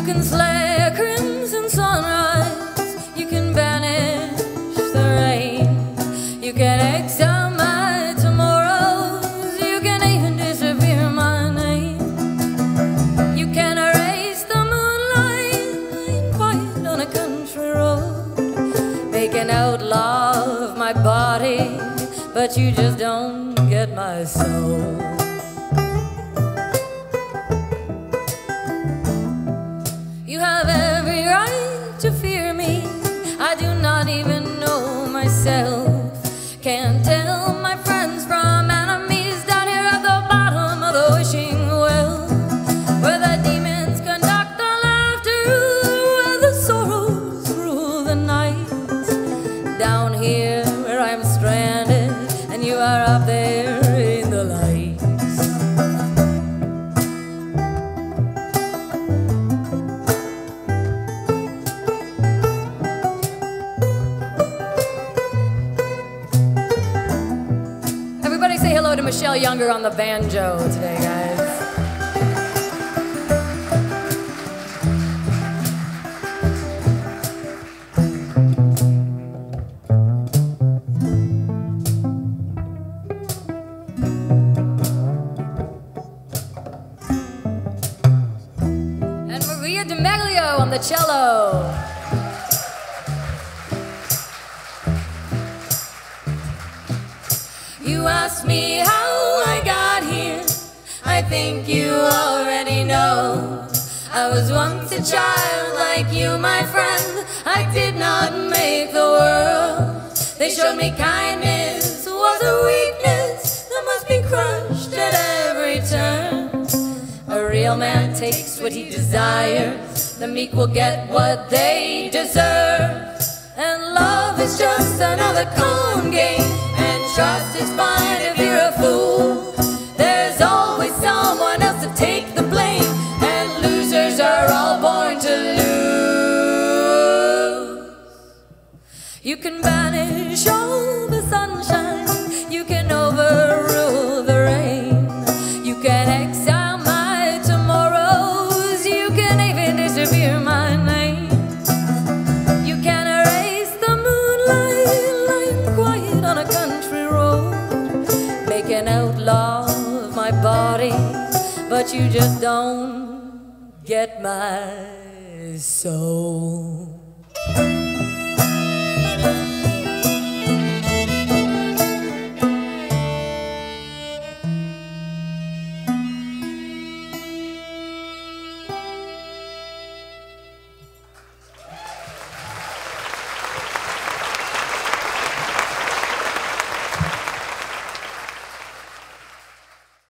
You can slay a crimson sunrise, you can banish the rain, you can exile my tomorrows, you can even disappear my name. You can erase the moonlight, lying quiet on a country road, make an outlaw of my body, but you just don't get my soul. You have every right to fear me, I do not even know myself. Can't tell my friends from enemies down here at the bottom of the wishing well, where the demons conduct the laughter, where the sorrows rule the night. Down here where I'm stranded and you are up there in the lights. Everybody say hello to Michelle Younger on the banjo today, guys. And Maria DeMeglio on the cello. You asked me how I got here, I think you already know. I was once a child like you, my friend, I did not make the world. They showed me kindness was a weakness that must be crushed at every turn. A real man takes what he desires, the meek will get what they deserve. And love is just another con game, and trust is fine if you're a fool. There's always someone else to take the blame, and losers are all born to lose. You can banish all the sunshine, you can overrule the rain, you can exile my tomorrows, you can even disappear my name. You can erase the moonlight, lying quiet on a country road, make an outlaw of my body, but you just don't get my soul.